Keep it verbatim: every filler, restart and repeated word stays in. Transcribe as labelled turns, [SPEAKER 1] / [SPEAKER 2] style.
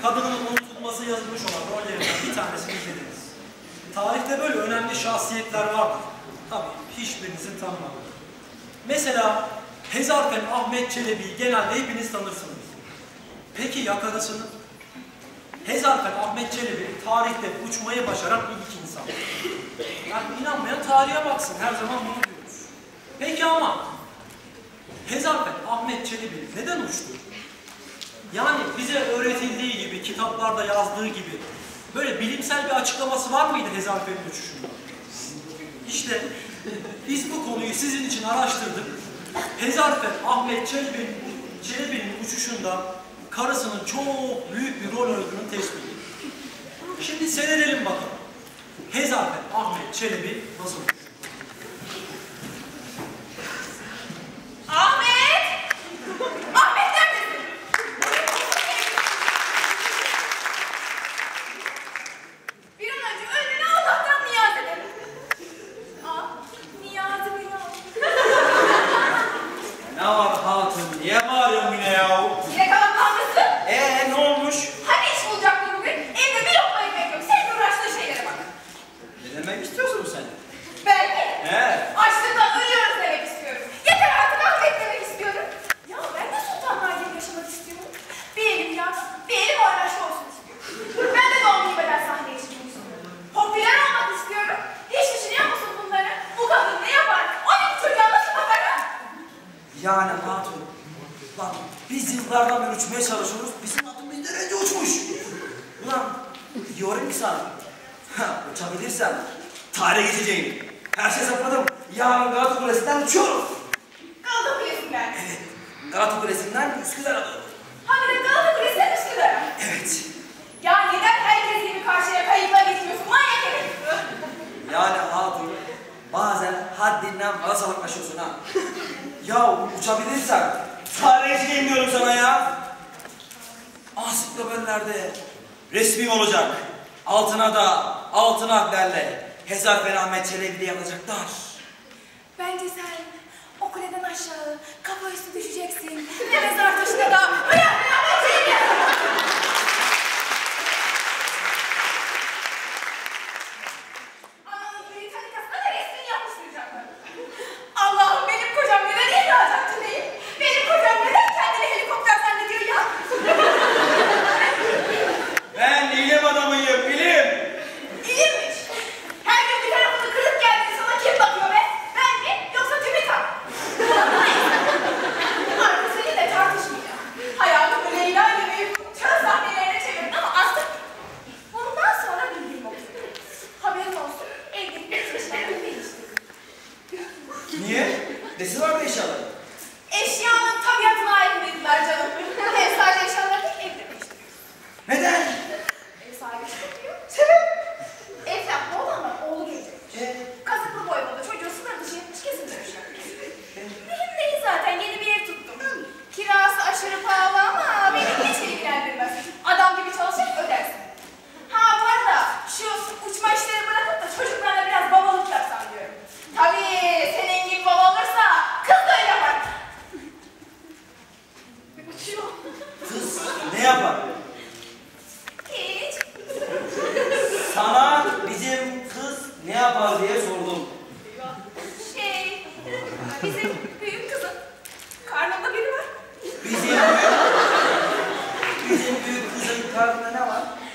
[SPEAKER 1] kadının unutulması yazılmış olan rollerinden bir tanesini izlediniz. Tarihte böyle önemli şahsiyetler vardır. Tabii hiçbirinizin tanımadığı. Mesela Hezarfen Ahmet Çelebi'yi genelde hepiniz tanırsınız. Peki ya karısını? Hezarfen Ahmet Çelebi tarihte uçmayı başaran ilk insan. Yani inanmayan tarihe baksın, her zaman bunu diyoruz. Peki ama Hezarfen Ahmet Çelebi neden uçtu? Yani bize öğretildiği gibi, kitaplarda yazdığı gibi böyle bilimsel bir açıklaması var mıydı Hezarfen'in uçuşunda? İşte biz bu konuyu sizin için araştırdık. Hezarfen Ahmet Çelebi'nin Çelebi'nin uçuşunda karısının çok büyük bir rol oynadığını tespit ettik. Şimdi seyredelim bakalım. Hezarfen Ahmet Çelebi nasıl uçuyor?
[SPEAKER 2] Ahmet! Ahmet neredesin? Bir an önce ölmeni Allah'tan niyaz ederim. Aa, niyazı mı ya?
[SPEAKER 3] Ne var hatun? Niye bağırıyorsun yine ya?
[SPEAKER 2] Yine kalan kalmışsın.
[SPEAKER 3] Ee ne olmuş?
[SPEAKER 2] Hani iş bulacaktı bugün? Evde bir lokma ekmek yok. Senin uğraştığın şeylere bak.
[SPEAKER 3] Ne demek istiyorsun sen?
[SPEAKER 2] Ben mi?
[SPEAKER 3] He.
[SPEAKER 2] Açlıktan ölüyoruz demek istiyorum. Yeter artık Ahmet demek istiyorum. Ya ben de sultanlar gibi yaşamak istiyorum. Bir elim yaz, bir elim oynaşlı olsun istiyorum. Ben de doğum beden sahneye çıkmak istiyorum. Popüler olmak istiyorum. Hiç düşünüyor musun bunları? Bu kadın ne yapar? on iki çocuğa nasıl bakar?
[SPEAKER 3] Yani hatun, bak biz yıllardan beri uçmaya çalışıyoruz, bizim hatun bizden önce uçmuş. Ulan diyorum ki sana, ha, uçabilirsem tarihe geçeceğim. Her şey hesapladım. Yarın Galata Kulesi'nden uçuyorum.
[SPEAKER 2] Galata Kulesi'nden.
[SPEAKER 3] Evet, Galata Kulesi'nden Üsküdar'a doğru.
[SPEAKER 2] Ha bir de Galata Kulesi'nden Üsküdar'a.
[SPEAKER 3] Evet.
[SPEAKER 2] Ya neden herkes gibi karşıya kayıkla geçmiyorsun? Manyak herif.
[SPEAKER 3] Yani hatun, bazen haddinden fazla salaklaşıyorsun ha. Ya uçabilirsem tarihe geçeceğim diyorum sana ya. Ansiklopedilerde resmi olacak. Altına da altın harflerle Hezarfen Ahmet Çelebi'yle yazacaklar.
[SPEAKER 2] Bence sen o kuleden aşağı kafa üstü düşeceksin. Ve mezar taşına da uyan uyan Çelebi. Ananın Britannica'sına da resmini yapıştıracaklar. Allah'ım benim kocam neden ihracatçı değil? Benim kocam neden kendini helikopter zannediyor ya?
[SPEAKER 3] Ben ilim adamıyım, ilim.
[SPEAKER 2] İlimmiş. Her gün bir tarafını kırıp geldi sana kim bakıyor be? Ben mi yoksa TÜBİTAK? Artık seninle tartışmayacağım. Hayatımı Leyla ile Mecnun çöl sahnelerine çevirdin ama artık bundan sonra bildiğim okuyorum. Haberin olsun, evlilik eşyalarını değiştirdim.
[SPEAKER 3] Niye? Nesi var bu eşyaların?
[SPEAKER 2] Eşyanın tabiatına aykırıydılar canım. Ev sadece eşyaları değil, evde değiştiriyor.
[SPEAKER 3] Neden?
[SPEAKER 2] Ev sahibi çıkıyor. Sebep? Evlatlı olanlar oğlu gelecek.
[SPEAKER 3] E?
[SPEAKER 2] Kazıklı boymada çocuğu sınır dışı yapmış kesin dönüşler. Mühim değil zaten, yeni bir ev tuttum. Kirası aşırı pahalı ama beni hiç ilgilendirmez. Adam gibi çalışıp ödersin. Ha bu arada şu uçma işleri bırakıp da çocuklarla biraz babalık yapsam diyorum. Tabii senin gibi baba olursa kız da öyle yapar. Uçuyor.
[SPEAKER 3] Kız ne yapar?
[SPEAKER 2] Hiç.
[SPEAKER 3] Sana bizim kız ne yapar diye sordum.
[SPEAKER 2] Şey, bizim büyük kızın karnında biri var.
[SPEAKER 3] Bizim büyük, bizim büyük kızın karnında ne var?